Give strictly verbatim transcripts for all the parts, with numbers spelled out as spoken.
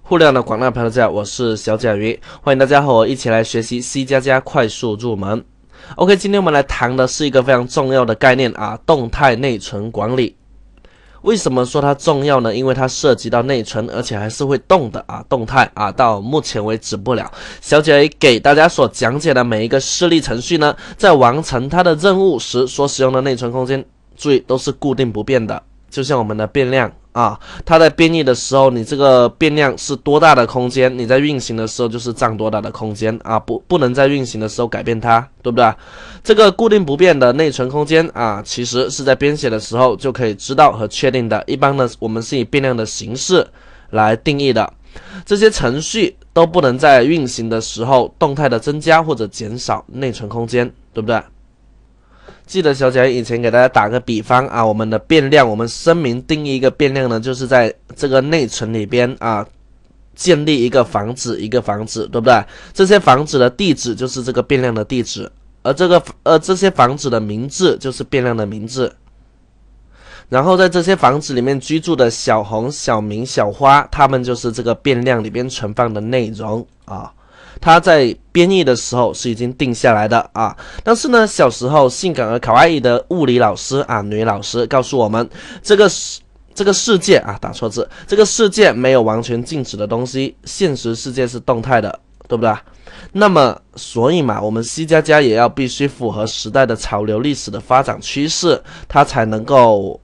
互联网的广大朋友大家好，我是小甲鱼，欢迎大家和我一起来学习 C 加加快速入门。OK， 今天我们来谈的是一个非常重要的概念啊，动态内存管理。为什么说它重要呢？因为它涉及到内存，而且还是会动的啊，动态啊。到目前为止不了，小甲鱼给大家所讲解的每一个示例程序呢，在完成它的任务时所使用的内存空间，注意都是固定不变的，就像我们的变量。啊，它在编译的时候，你这个变量是多大的空间，你在运行的时候就是占多大的空间啊，不不能在运行的时候改变它，对不对？这个固定不变的内存空间啊，其实是在编写的时候就可以知道和确定的。一般呢，我们是以变量的形式来定义的。这些程序都不能在运行的时候动态的增加或者减少内存空间，对不对？记得小甲以前给大家打个比方啊，我们的变量，我们声明定义一个变量呢，就是在这个内存里边啊，建立一个房子，一个房子，对不对？这些房子的地址就是这个变量的地址，而这个呃这些房子的名字就是变量的名字。然后在这些房子里面居住的小红、小明、小花，他们就是这个变量里边存放的内容啊。它在编译的时候是已经定下来的啊，但是呢，小时候性感而可爱的物理老师啊，女老师告诉我们，这个这个世界啊，打错字，这个世界没有完全静止的东西，现实世界是动态的，对不对？那么，所以嘛，我们 C 加加也要必须符合时代的潮流、历史的发展趋势，它才能够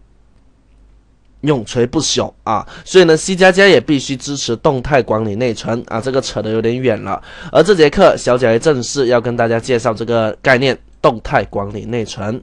永垂不朽啊，所以呢 ，C 加加也必须支持动态管理内存啊，这个扯得有点远了。而这节课，小甲鱼正式要跟大家介绍这个概念——动态管理内存。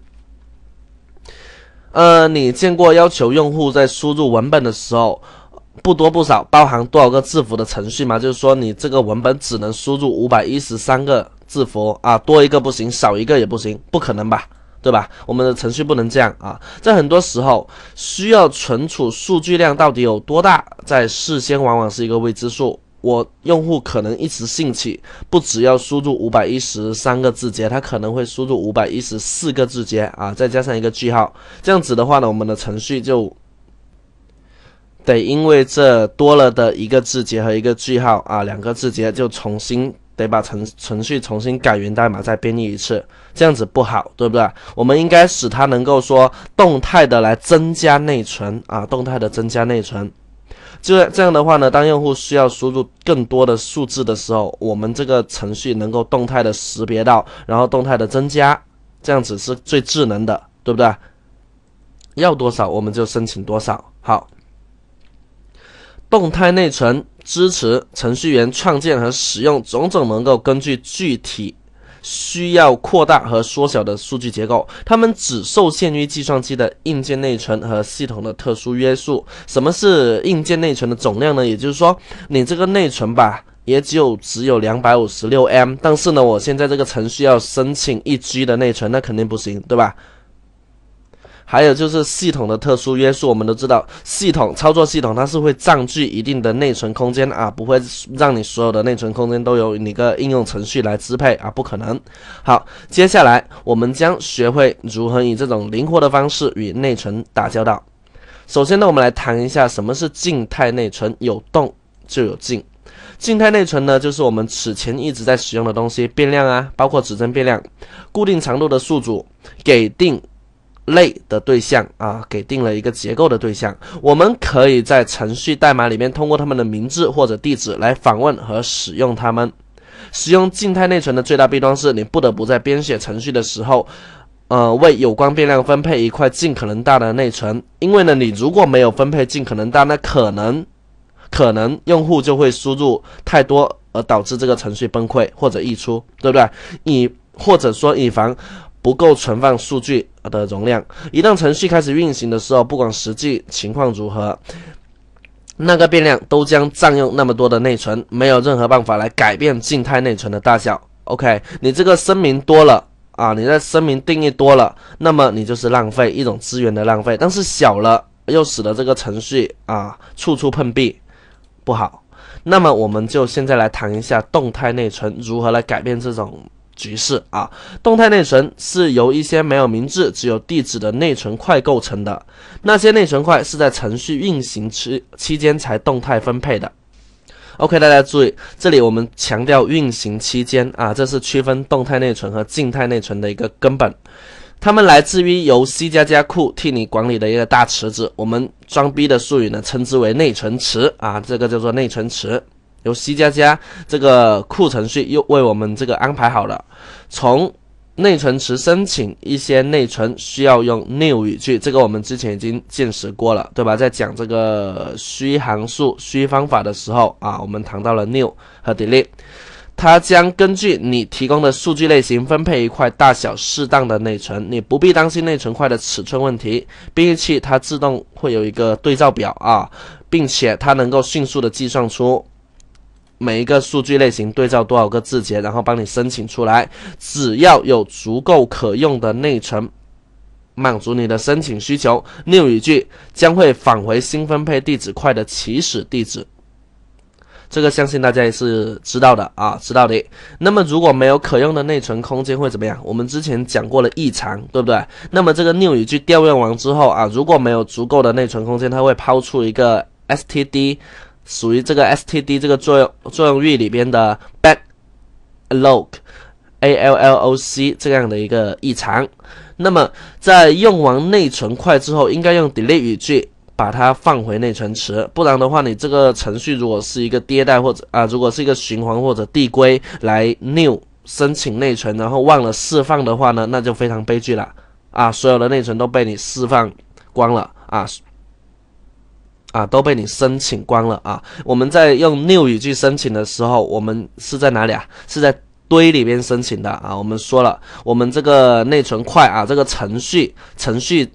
呃，你见过要求用户在输入文本的时候，不多不少，包含多少个字符的程序吗？就是说，你这个文本只能输入五百一十三个字符啊，多一个不行，少一个也不行，不可能吧？对吧？我们的程序不能这样啊！在很多时候，需要存储数据量到底有多大，在事先往往是一个未知数。我用户可能一时兴起，不只要输入五百一十三个字节，他可能会输入五百一十四个字节啊，再加上一个句号。这样子的话呢，我们的程序就得因为这多了的一个字节和一个句号啊，两个字节就重新。得把程程序重新改源代码再编译一次，这样子不好，对不对？我们应该使它能够说动态的来增加内存啊，动态的增加内存。就这样的话呢，当用户需要输入更多的数字的时候，我们这个程序能够动态的识别到，然后动态的增加，这样子是最智能的，对不对？要多少我们就申请多少。好，动态内存支持程序员创建和使用种种能够根据具体需要扩大和缩小的数据结构，它们只受限于计算机的硬件内存和系统的特殊约束。什么是硬件内存的总量呢？也就是说，你这个内存吧，也就只有 两百五十六 M， 但是呢，我现在这个程序要申请 一 G 的内存，那肯定不行，对吧？还有就是系统的特殊约束，我们都知道，系统操作系统它是会占据一定的内存空间啊，不会让你所有的内存空间都由你个应用程序来支配啊，不可能。好，接下来我们将学会如何以这种灵活的方式与内存打交道。首先呢，我们来谈一下什么是静态内存，有动就有静。静态内存呢，就是我们此前一直在使用的东西，变量啊，包括指针变量，固定长度的宿主，给定类的对象啊，给定了一个结构的对象，我们可以在程序代码里面通过它们的名字或者地址来访问和使用它们。使用静态内存的最大弊端是你不得不在编写程序的时候，呃，为有关变量分配一块尽可能大的内存，因为呢，你如果没有分配尽可能大，那可能可能用户就会输入太多，而导致这个程序崩溃或者溢出，对不对？以或者说以防不够存放数据的容量，一旦程序开始运行的时候，不管实际情况如何，那个变量都将占用那么多的内存，没有任何办法来改变静态内存的大小。OK， 你这个声明多了啊，你的声明定义多了，那么你就是浪费一种资源的浪费，但是小了又使得这个程序啊处处碰壁，不好。那么我们就现在来谈一下动态内存如何来改变这种局势啊。动态内存是由一些没有名字只有地址的内存块构成的，那些内存块是在程序运行期期间才动态分配的。 OK， 大家注意，这里我们强调运行期间啊，这是区分动态内存和静态内存的一个根本。它们来自于由 C 加加库替你管理的一个大池子，我们装逼的术语呢称之为内存池啊，这个叫做内存池，由 C 加加这个库程序又为我们这个安排好了。从内存池申请一些内存需要用 new 语句，这个我们之前已经见识过了，对吧？在讲这个虚函数、虚方法的时候啊，我们谈到了 new 和 delete。它将根据你提供的数据类型分配一块大小适当的内存，你不必担心内存块的尺寸问题，并且它自动会有一个对照表啊，并且它能够迅速的计算出每一个数据类型对照多少个字节，然后帮你申请出来。只要有足够可用的内存满足你的申请需求， new 语句将会返回新分配地址块的起始地址。这个相信大家也是知道的啊，知道的。那么如果没有可用的内存空间会怎么样？我们之前讲过了异常，对不对？那么这个 new 语句调用完之后啊，如果没有足够的内存空间，它会抛出一个 S T D， 属于这个 S T D 这个作用作用域里边的 backlog A L L O C 这样的一个异常。那么在用完内存块之后，应该用 delete 语句把它放回内存池，不然的话，你这个程序如果是一个迭代或者啊，如果是一个循环或者递归来 new 申请内存，然后忘了释放的话呢，那就非常悲剧了啊！所有的内存都被你释放光了啊啊，都被你申请光了啊！我们在用 new 语句申请的时候，我们是在哪里啊？是在堆里边申请的啊！我们说了，我们这个内存块啊，这个程序程序。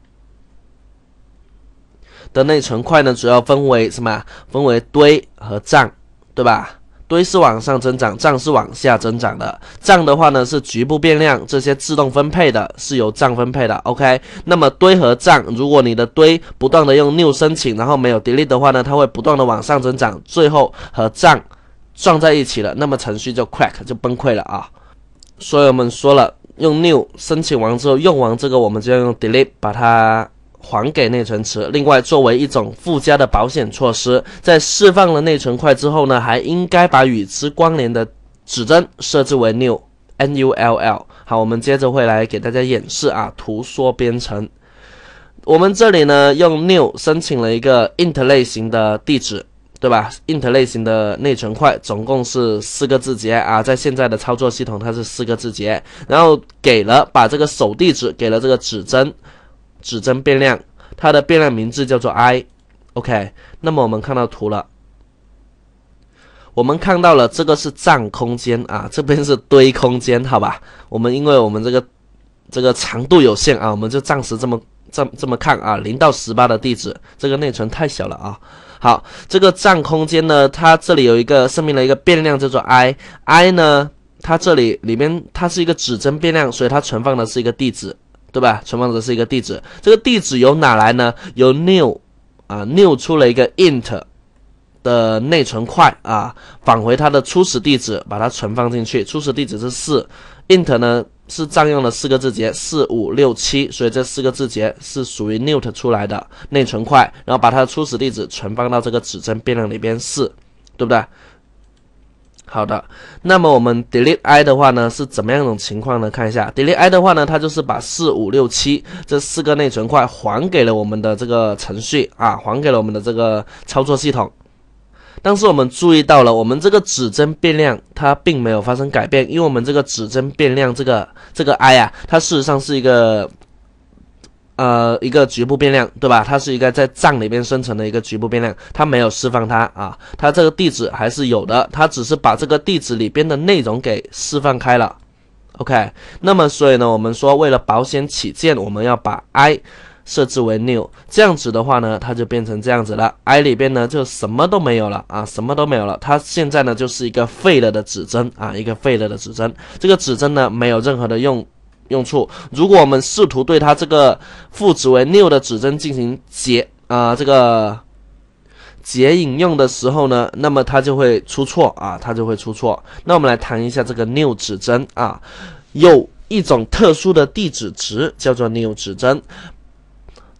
的内存块呢，主要分为什么？分为堆和账，对吧？堆是往上增长，账是往下增长的。账的话呢是局部变量，这些自动分配的，是由账分配的。OK， 那么堆和账，如果你的堆不断的用 new 申请，然后没有 delete 的话呢，它会不断的往上增长，最后和账撞在一起了，那么程序就 crack 就崩溃了啊。所以我们说了，用 new 申请完之后，用完这个我们就要用 delete 把它还给内存池。另外，作为一种附加的保险措施，在释放了内存块之后呢，还应该把与之关联的指针设置为 new N U L L。好，我们接着会来给大家演示啊，图说编程。我们这里呢用 new 申请了一个 int 类型的地址，对吧 ？int 类型的内存块总共是四个字节啊，在现在的操作系统它是四个字节，然后给了把这个首地址给了这个指针。指针变量，它的变量名字叫做 i。OK， 那么我们看到图了，我们看到了这个是账空间啊，这边是堆空间，好吧？我们因为我们这个这个长度有限啊，我们就暂时这么这这么看啊，零到十八的地址，这个内存太小了啊。好，这个账空间呢，它这里有一个声明了一个变量叫做 i，i 呢，它这里里面它是一个指针变量，所以它存放的是一个地址。对吧？存放的是一个地址，这个地址由哪来呢？由 new 啊 new 出了一个 int 的内存块啊，返回它的初始地址，把它存放进去。初始地址是四 ，int 呢是占用了四个字节四五六七，所以这四个字节是属于 new 出来的内存块，然后把它的初始地址存放到这个指针变量里边四，对不对？好的，那么我们 delete i 的话呢是怎么样一种情况呢？看一下 delete i 的话呢，它就是把四五六七这四个内存块还给了我们的这个程序啊，还给了我们的这个操作系统。但是我们注意到了，我们这个指针变量它并没有发生改变，因为我们这个指针变量这个这个 i 啊，它事实上是一个呃，一个局部变量，对吧？它是一个在账里边生成的一个局部变量，它没有释放它啊，它这个地址还是有的，它只是把这个地址里边的内容给释放开了。OK， 那么所以呢，我们说为了保险起见，我们要把 i 设置为 new， 这样子的话呢，它就变成这样子了 ，i 里边呢就什么都没有了啊，什么都没有了，它现在呢就是一个废了的指针啊，一个废了的指针，这个指针呢没有任何的用。用处，如果我们试图对它这个赋值为 new 的指针进行解啊、呃、这个解引用的时候呢，那么它就会出错啊，它就会出错。那我们来谈一下这个 new 指针啊，有一种特殊的地址值叫做 new 指针，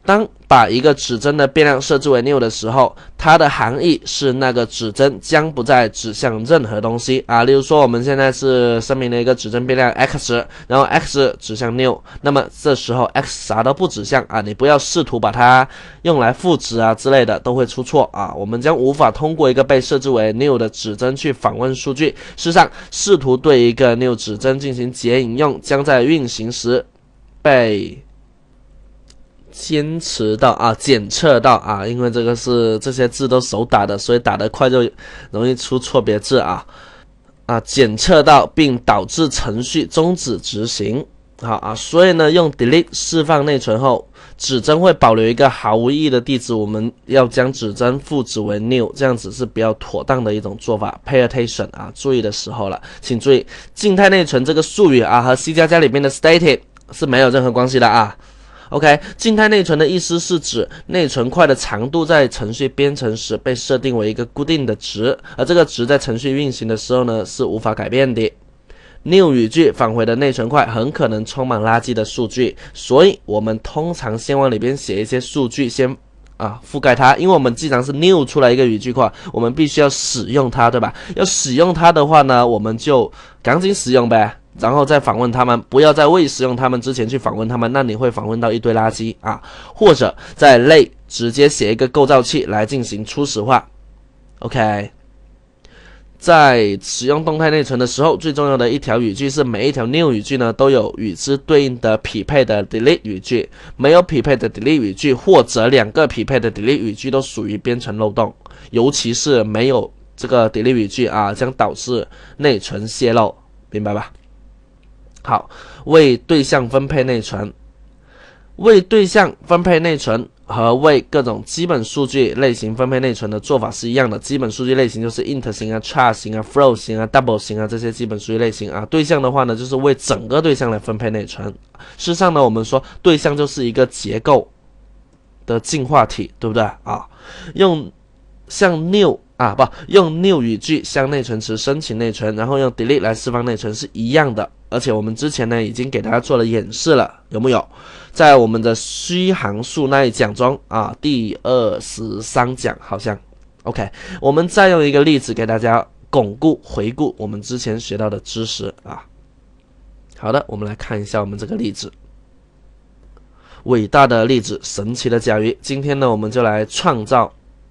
当把一个指针的变量设置为 new 的时候，它的含义是那个指针将不再指向任何东西啊。例如说，我们现在是声明了一个指针变量 x， 然后 x 指向 new， 那么这时候 x 啥都不指向啊，你不要试图把它用来赋值啊之类的，都会出错啊。我们将无法通过一个被设置为 new 的指针去访问数据。事实上，试图对一个 new 指针进行解引用，将在运行时被坚持到啊，检测到啊，因为这个是这些字都手打的，所以打得快就容易出错别字啊啊，检测到并导致程序终止执行。好啊，所以呢，用 delete 释放内存后，指针会保留一个毫无意义的地址，我们要将指针赋值为 new， 这样子是比较妥当的一种做法。Pay attention 啊，注意的时候了，请注意，静态内存这个术语啊，和 C 加加里面的 static 是没有任何关系的啊。OK， 静态内存的意思是指内存块的长度在程序编程时被设定为一个固定的值，而这个值在程序运行的时候呢是无法改变的。new 语句返回的内存块很可能充满垃圾的数据，所以我们通常先往里边写一些数据先啊覆盖它，因为我们既然是 new 出来一个语句块，我们必须要使用它，对吧？要使用它的话呢，我们就赶紧使用呗。然后再访问他们，不要在未使用他们之前去访问他们，那你会访问到一堆垃圾啊。或者在类直接写一个构造器来进行初始化。OK， 在使用动态内存的时候，最重要的一条语句是每一条 new 语句呢都有与之对应的匹配的 delete 语句，没有匹配的 delete 语句或者两个匹配的 delete 语句都属于编程漏洞，尤其是没有这个 delete 语句啊，将导致内存泄露，明白吧？好，为对象分配内存，为对象分配内存和为各种基本数据类型分配内存的做法是一样的。基本数据类型就是 int 型啊、char 型啊、float 型啊、double 型啊这些基本数据类型啊。对象的话呢，就是为整个对象来分配内存。事实上呢，我们说对象就是一个结构的进化体，对不对啊？用像 new 啊不用 new 语句向内存池申请内存，然后用 delete 来释放内存是一样的。而且我们之前呢已经给大家做了演示了，有没有？在我们的虚函数那一讲中啊，第二十三讲好像。OK， 我们再用一个例子给大家巩固回顾我们之前学到的知识啊。好的，我们来看一下我们这个例子。伟大的例子，神奇的甲鱼。今天呢，我们就来创造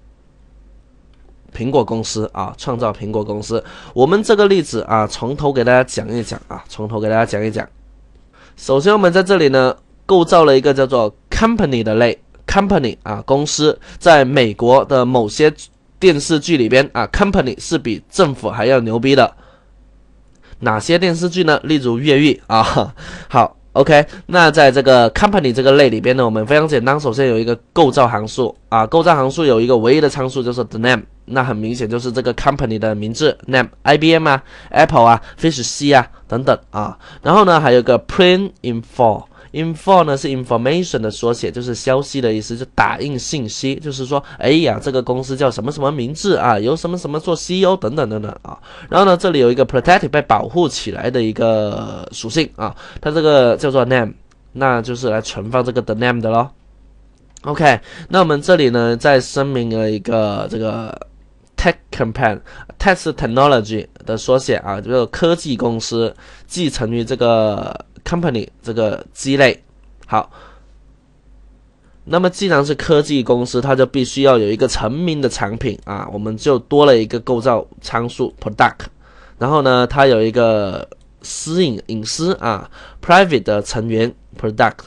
苹果公司啊，创造苹果公司。我们这个例子啊，从头给大家讲一讲啊，从头给大家讲一讲。首先，我们在这里呢，构造了一个叫做 company 的类 ，company 啊，公司。在美国的某些电视剧里边啊 ，company 是比政府还要牛逼的。哪些电视剧呢？例如越狱啊。好。OK， 那在这个 company 这个类里边呢，我们非常简单，首先有一个构造函数啊，构造函数有一个唯一的参数就是 the name， 那很明显就是这个 company 的名字 name，I B M 啊 ，Apple 啊 ，Fish C 啊等等啊，然后呢还有个 print info。info 呢是 information 的缩写，就是消息的意思，就打印信息，就是说，哎呀，这个公司叫什么什么名字啊，由什么什么做 C E O 等等等等啊。然后呢，这里有一个 protect 被保护起来的一个属性啊，它这个叫做 name， 那就是来存放这个 the name 的咯。OK， 那我们这里呢再声明了一个这个 tech company，tech 是 technology 的缩写啊，就是科技公司，继承于这个company 这个基类。好，那么既然是科技公司，它就必须要有一个成名的产品啊，我们就多了一个构造参数 product， 然后呢它有一个私隐隐私啊 private 的成员 product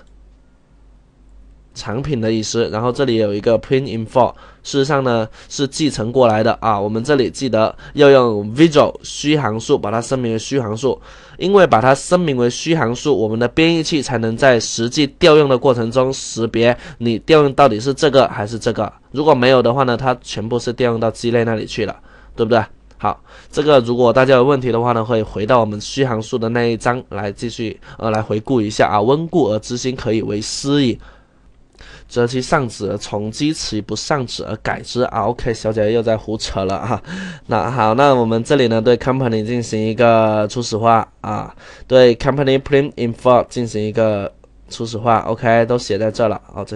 产品的意思，然后这里有一个 print info， 事实上呢是继承过来的啊。我们这里记得要用 visual 虚函数把它声明为虚函数，因为把它声明为虚函数，我们的编译器才能在实际调用的过程中识别你调用到底是这个还是这个。如果没有的话呢，它全部是调用到基类那里去了，对不对？好，这个如果大家有问题的话呢，会回到我们虚函数的那一章来继续呃来回顾一下啊。温故而知新，可以为师矣。择其上旨而从之，其不上旨而改之啊。OK， 小姐又在胡扯了哈。那好，那我们这里呢对 company 进行一个初始化啊，对 company print info 进行一个初始化。OK， 都写在这了哦，这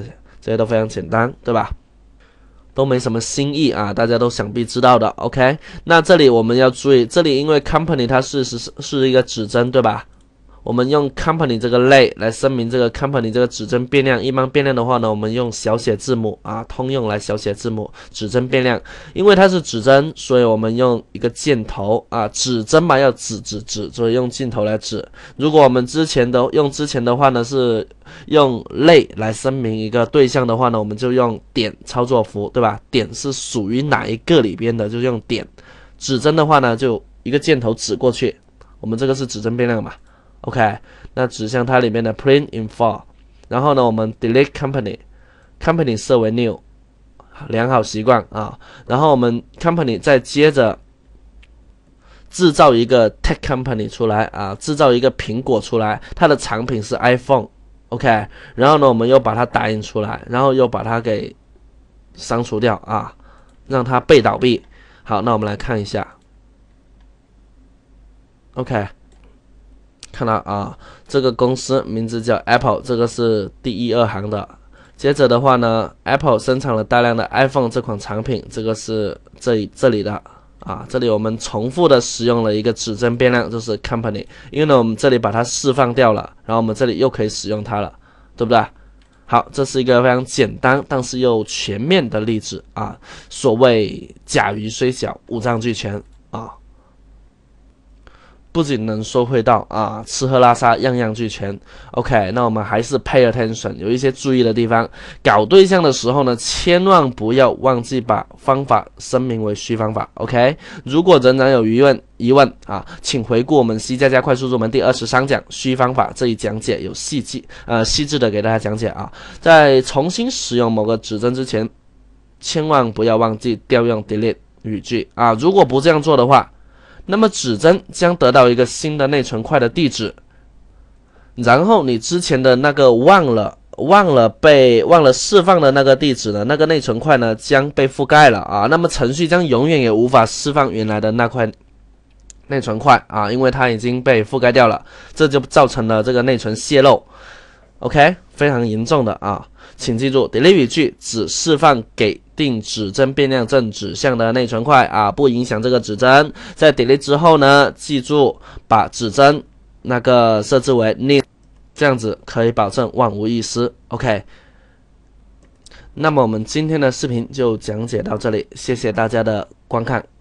这些都非常简单，对吧？都没什么新意啊，大家都想必知道的。OK， 那这里我们要注意，这里因为 company 它是是是一个指针，对吧？我们用 company 这个类来声明这个 company 这个指针变量。一般变量的话呢，我们用小写字母啊，通用来小写字母指针变量。因为它是指针，所以我们用一个箭头啊，指针嘛要指指指，所以用箭头来指。如果我们之前的用之前的话呢，是用类来声明一个对象的话呢，我们就用点操作符，对吧？点是属于哪一个里边的，就用点。指针的话呢，就一个箭头指过去。我们这个是指针变量嘛。OK， 那指向它里面的 print info， 然后呢，我们 delete company， company 设为 new， 良好习惯啊。然后我们 company 再接着制造一个 tech company 出来啊，制造一个苹果出来，它的产品是 iPhone。OK， 然后呢，我们又把它打印出来，然后又把它给删除掉啊，让它被倒闭。好，那我们来看一下。OK。看到啊，这个公司名字叫 Apple， 这个是第一二行的。接着的话呢 ，Apple 生产了大量的 iPhone 这款产品，这个是这里这里的啊。这里我们重复的使用了一个指针变量，就是 company， 因为呢我们这里把它释放掉了，然后我们这里又可以使用它了，对不对？好，这是一个非常简单但是又全面的例子啊。所谓甲鱼虽小，五脏俱全啊。不仅能说会道啊，吃喝拉撒样样俱全。OK， 那我们还是 pay attention， 有一些注意的地方。搞对象的时候呢，千万不要忘记把方法声明为虚方法。OK， 如果仍然有疑问疑问啊，请回顾我们 C 加加快速入门第二十三讲虚方法这一讲解，有细记呃细致的给大家讲解啊。在重新使用某个指针之前，千万不要忘记调用 delete 语句啊。如果不这样做的话，那么指针将得到一个新的内存块的地址，然后你之前的那个忘了忘了被忘了释放的那个地址呢，那个内存块呢将被覆盖了啊。那么程序将永远也无法释放原来的那块内存块啊，因为它已经被覆盖掉了，这就造成了这个内存泄露。OK， 非常严重的啊，请记住 delete 语句只释放给定指针变量正指向的内存块啊，不影响这个指针。在 delete 之后呢，记住把指针那个设置为 new， 这样子可以保证万无一失。OK， 那么我们今天的视频就讲解到这里，谢谢大家的观看。